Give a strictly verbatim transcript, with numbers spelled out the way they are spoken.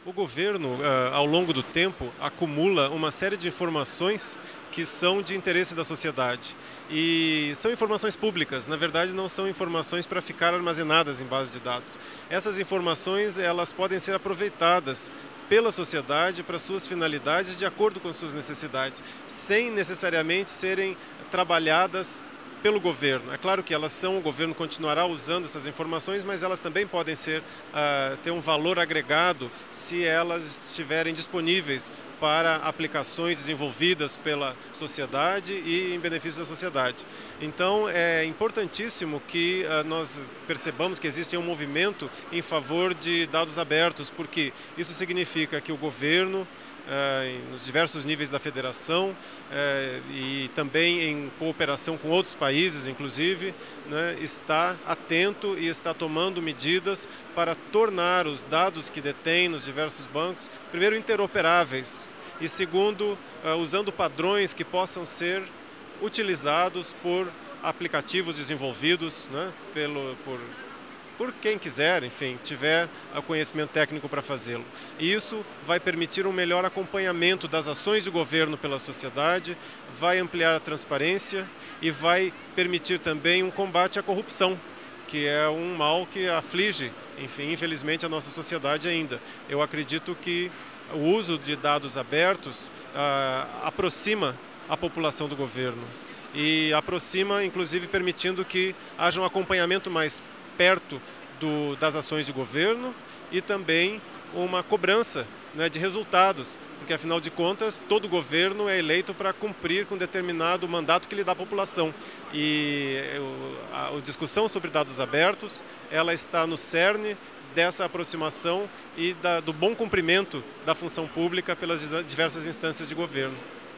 O governo, ah, ao longo do tempo, acumula uma série de informações que são de interesse da sociedade. E são informações públicas, na verdade não são informações para ficar armazenadas em base de dados. Essas informações, elas podem ser aproveitadas pela sociedade para suas finalidades de acordo com suas necessidades, sem necessariamente serem trabalhadas pelo governo. É claro que elas são, o governo continuará usando essas informações, mas elas também podem ser, uh, ter um valor agregado se elas estiverem disponíveis para aplicações desenvolvidas pela sociedade e em benefício da sociedade. Então é importantíssimo que uh, nós percebamos que existe um movimento em favor de dados abertos, porque isso significa que o governo, Uh, nos diversos níveis da federação uh, e também em cooperação com outros países, inclusive, né, está atento e está tomando medidas para tornar os dados que detém nos diversos bancos, primeiro, interoperáveis e, segundo, uh, usando padrões que possam ser utilizados por aplicativos desenvolvidos, né, pelo, por por quem quiser, enfim, tiver o conhecimento técnico para fazê-lo. E isso vai permitir um melhor acompanhamento das ações do governo pela sociedade, vai ampliar a transparência e vai permitir também um combate à corrupção, que é um mal que aflige, enfim, infelizmente, a nossa sociedade ainda. Eu acredito que o uso de dados abertos ah, aproxima a população do governo e aproxima, inclusive, permitindo que haja um acompanhamento mais perto do, das ações de governo e também uma cobrança, né, de resultados, porque afinal de contas todo governo é eleito para cumprir com determinado mandato que lhe dá a população e a, a discussão sobre dados abertos, ela está no cerne dessa aproximação e da, do bom cumprimento da função pública pelas diversas instâncias de governo.